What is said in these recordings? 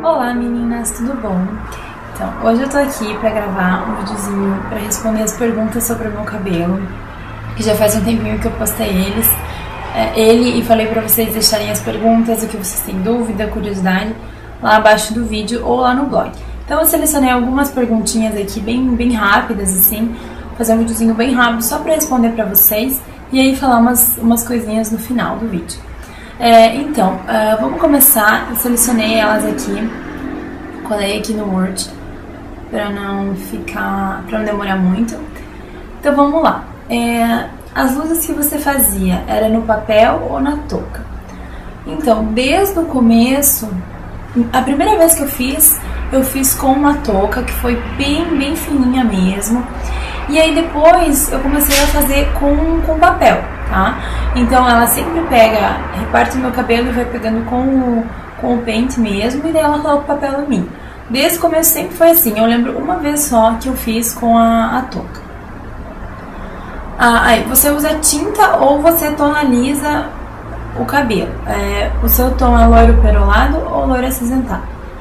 Olá meninas, tudo bom? Então, hoje eu tô aqui pra gravar um videozinho pra responder as perguntas sobre o meu cabelo, que já faz um tempinho que eu postei ele e falei pra vocês deixarem as perguntas, o que vocês têm dúvida, curiosidade, lá abaixo do vídeo ou lá no blog. Então eu selecionei algumas perguntinhas aqui bem rápidas assim, fazer um videozinho bem rápido só pra responder pra vocês e aí falar umas coisinhas no final do vídeo. Vamos começar. Eu selecionei elas aqui, colei aqui no Word para não demorar muito. Então vamos lá. As luzes que você fazia era no papel ou na touca? Então, desde o começo, a primeira vez que eu fiz com uma touca que foi bem fininha mesmo. E aí depois eu comecei a fazer com papel, tá? Então ela sempre reparte o meu cabelo e vai pegando com o pente mesmo, e daí ela coloca o papel em mim. Desde o começo sempre foi assim. Eu lembro uma vez só que eu fiz com a touca. Aí você usa tinta ou você tonaliza o cabelo? O seu tom é loiro perolado ou loiro acinzentado?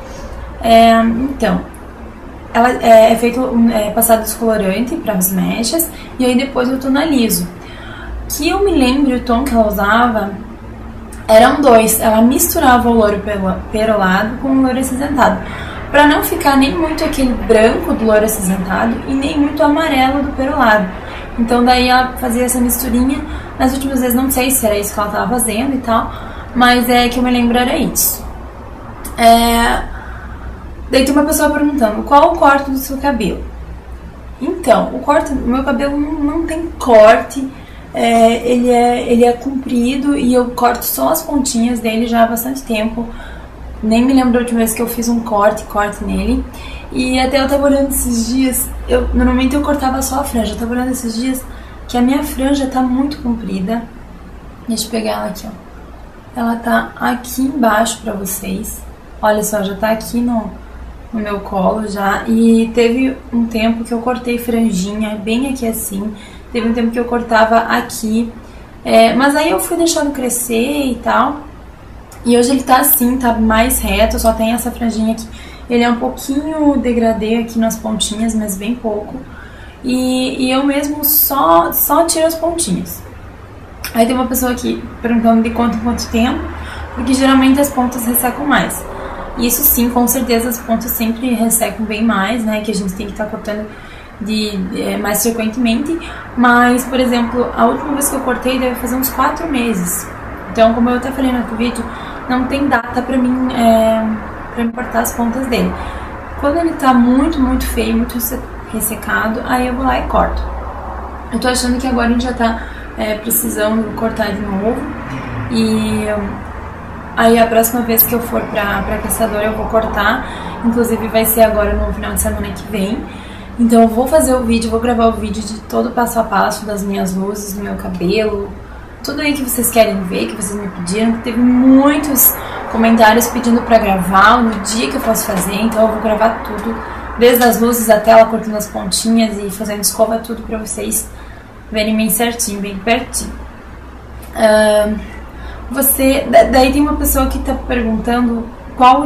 Ela passado descolorante para as mechas e aí depois eu tonalizo. Que eu me lembro, o tom que ela usava eram dois. Ela misturava o loiro perolado com o loiro acinzentado, para não ficar nem muito aquele branco do loiro acinzentado e nem muito amarelo do perolado. Então daí ela fazia essa misturinha. Nas últimas vezes não sei se era isso que ela estava fazendo e tal, mas que eu me lembro era isso. Daí tem uma pessoa perguntando, qual o corte do seu cabelo? Então, o meu cabelo não tem corte, ele é comprido e eu corto só as pontinhas dele já há bastante tempo. Nem me lembro da última vez que eu fiz um corte nele. E até eu tava olhando esses dias, normalmente eu cortava só a franja, eu tava olhando esses dias que a minha franja tá muito comprida. Deixa eu pegar ela aqui, ó. Ela tá aqui embaixo pra vocês. Olha só, já tá aqui no meu colo já, e teve um tempo que eu cortei franjinha bem aqui assim, teve um tempo que eu cortava aqui, mas aí eu fui deixando crescer e tal, e hoje ele tá assim, tá mais reto, só tem essa franjinha aqui, ele é um pouquinho degradê aqui nas pontinhas, mas bem pouco, e eu mesmo só tiro as pontinhas. Aí tem uma pessoa aqui perguntando de quanto em quanto tempo, porque geralmente as pontas ressecam mais. Isso sim, com certeza as pontas sempre ressecam bem mais, né, que a gente tem que estar cortando mais frequentemente, mas, por exemplo, a última vez que eu cortei deve fazer uns 4 meses, então, como eu até falei no outro vídeo, não tem data pra mim cortar as pontas dele. Quando ele tá muito feio, muito ressecado, aí eu vou lá e corto. Eu tô achando que agora a gente já tá precisando cortar de novo, e aí a próxima vez que eu for pra caçadora eu vou cortar, inclusive vai ser agora no final de semana que vem. Então eu vou fazer o vídeo, vou gravar o vídeo de todo o passo a passo das minhas luzes, do meu cabelo, tudo aí que vocês querem ver, que vocês me pediram. Teve muitos comentários pedindo pra gravar no dia que eu posso fazer, então eu vou gravar tudo, desde as luzes até ela cortando as pontinhas e fazendo escova, tudo pra vocês verem bem certinho, bem pertinho. Daí tem uma pessoa que tá perguntando qual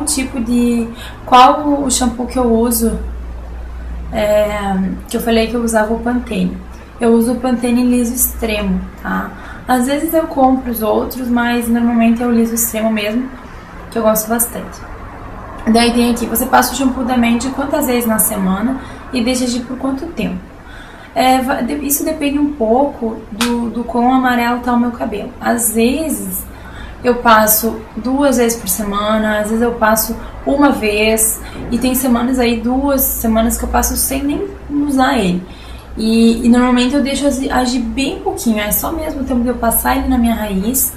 o shampoo que eu uso, que eu falei que eu usava o Pantene. Eu uso o Pantene liso extremo, tá? Às vezes eu compro os outros, mas normalmente é o liso extremo mesmo, que eu gosto bastante. Daí tem aqui, você passa o shampoo da Mandy quantas vezes na semana e deixa agir por quanto tempo? Isso depende um pouco do quão amarelo tá o meu cabelo. Às vezes eu passo 2 vezes por semana, às vezes eu passo uma vez, e tem semanas aí, 2 semanas que eu passo sem nem usar ele. E normalmente eu deixo agir bem pouquinho, é só mesmo o tempo de eu passar ele na minha raiz,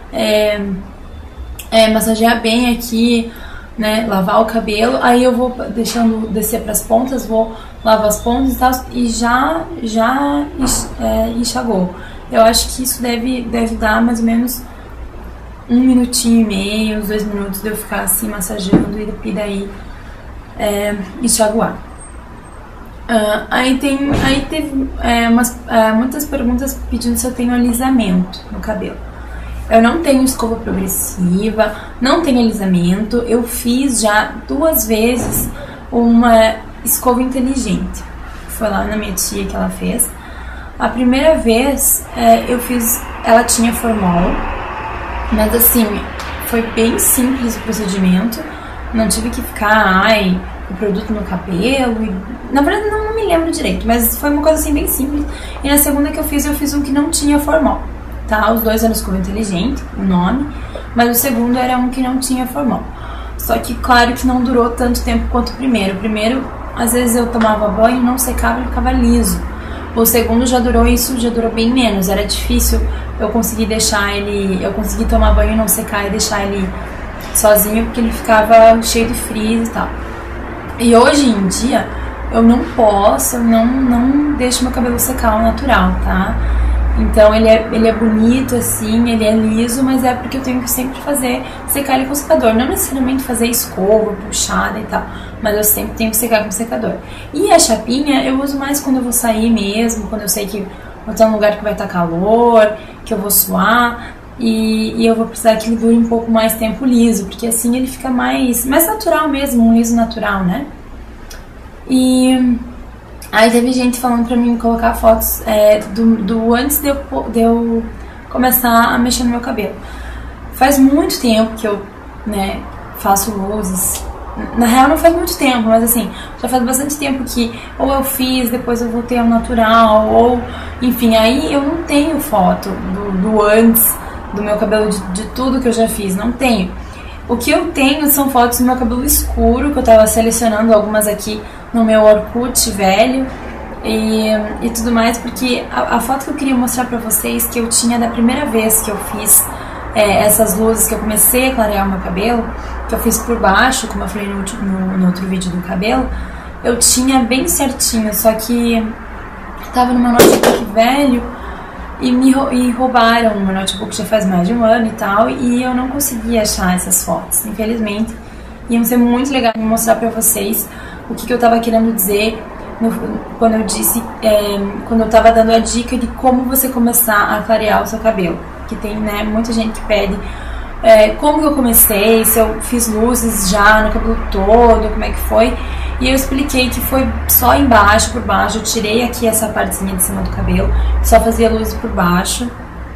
massagear bem aqui, né, lavar o cabelo, aí eu vou deixando descer para as pontas, vou lavar as pontas e tal, e já enxagou. Eu acho que isso deve dar mais ou menos 1 minutinho e meio, uns 2 minutos de eu ficar assim massageando e daí enxaguar. Aí teve muitas perguntas pedindo se eu tenho alisamento no cabelo. Eu não tenho escova progressiva, não tenho alisamento. Eu fiz já 2 vezes uma escova inteligente. Foi lá na minha tia que ela fez. A primeira vez eu fiz, ela tinha formol, mas assim, foi bem simples o procedimento. Não tive que ficar, o produto no cabelo. Na verdade, não me lembro direito, mas foi uma coisa assim bem simples. E na segunda que eu fiz um que não tinha formol, tá? Os 2 eram escova inteligente, o nome, mas o segundo era um que não tinha formol. Só que, claro que não durou tanto tempo quanto o primeiro. O primeiro, às vezes eu tomava banho, não secava, ele ficava liso. O segundo já durou bem menos. Era difícil eu conseguir tomar banho e não secar e deixar ele sozinho, porque ele ficava cheio de frizz e tal. E hoje em dia, eu não deixo meu cabelo secar ao natural, tá? Então ele é bonito assim, ele é liso, mas é porque eu tenho que sempre secar ele com secador. Não necessariamente fazer escova, puxada e tal, mas eu sempre tenho que secar com secador. E a chapinha eu uso mais quando eu vou sair mesmo, quando eu sei que vou estar num lugar que vai estar calor, que eu vou suar, e eu vou precisar que ele dure um pouco mais tempo liso, porque assim ele fica mais natural mesmo, um liso natural, né? E aí teve gente falando pra mim colocar fotos do antes de eu começar a mexer no meu cabelo. Faz muito tempo que eu, faço luzes. Na real não faz muito tempo, mas assim, já faz bastante tempo que ou eu fiz, depois eu voltei ao natural, ou enfim, aí eu não tenho foto do antes do meu cabelo, de tudo que eu já fiz, não tenho. O que eu tenho são fotos do meu cabelo escuro, que eu tava selecionando algumas aqui no meu Orkut velho e tudo mais, porque a foto que eu queria mostrar pra vocês, que eu tinha da primeira vez que eu fiz essas luzes, que eu comecei a clarear o meu cabelo, que eu fiz por baixo, como eu falei no outro vídeo do cabelo, eu tinha bem certinho, só que tava no meu notebook velho e roubaram o meu notebook já faz mais de 1 ano e tal, e eu não consegui achar essas fotos, infelizmente. Iam ser muito legal de mostrar pra vocês o que eu tava querendo dizer quando eu tava dando a dica de como você começar a clarear o seu cabelo, que tem, muita gente que pede como que eu comecei, se eu fiz luzes já no cabelo todo, como é que foi. E eu expliquei que foi só embaixo, por baixo. Eu tirei aqui essa partezinha de cima do cabelo, só fazia luzes por baixo.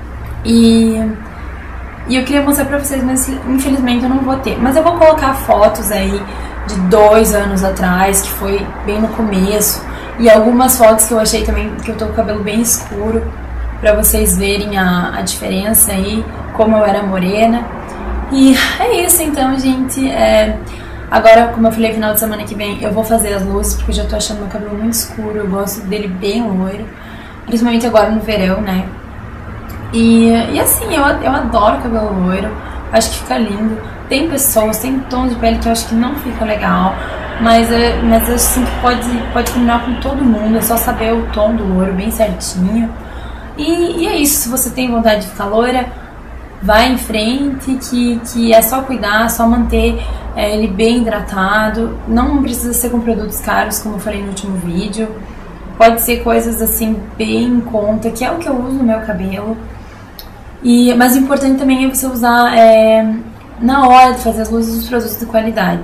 E eu queria mostrar pra vocês, mas infelizmente eu não vou ter. Mas eu vou colocar fotos aí de 2 anos atrás, que foi bem no começo. E algumas fotos que eu achei também, que eu tô com o cabelo bem escuro, pra vocês verem a diferença aí, como eu era morena. E é isso então, gente. Agora, como eu falei, final de semana que vem eu vou fazer as luzes, porque eu já tô achando meu cabelo muito escuro, eu gosto dele bem loiro, principalmente agora no verão, né? E assim, eu adoro cabelo loiro, acho que fica lindo. Tem pessoas, tem tons de pele que eu acho que não fica legal, mas eu sinto que pode combinar com todo mundo, é só saber o tom do loiro bem certinho. E é isso, se você tem vontade de ficar loira, vai em frente, que é só cuidar, só manter ele bem hidratado. Não precisa ser com produtos caros, como eu falei no último vídeo. Pode ser coisas assim bem em conta, que é o que eu uso no meu cabelo. Mas o importante também é você usar na hora de fazer as luzes, os produtos de qualidade.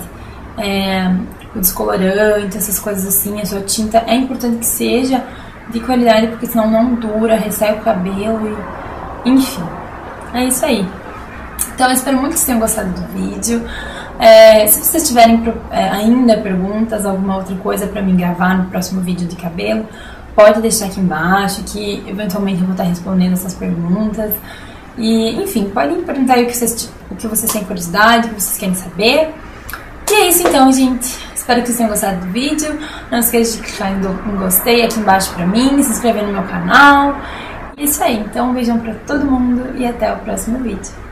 O descolorante, essas coisas assim, a sua tinta, é importante que seja de qualidade, porque senão não dura, ressai o cabelo enfim. É isso aí. Então eu espero muito que vocês tenham gostado do vídeo. Se vocês tiverem ainda perguntas, alguma outra coisa pra mim gravar no próximo vídeo de cabelo, pode deixar aqui embaixo, que eventualmente eu vou estar respondendo essas perguntas. E enfim, podem perguntar aí o que vocês têm curiosidade, o que vocês querem saber. E é isso então, gente. Espero que vocês tenham gostado do vídeo. Não esqueça de clicar em gostei aqui embaixo pra mim, se inscrever no meu canal. É isso aí, então um beijão pra todo mundo e até o próximo vídeo.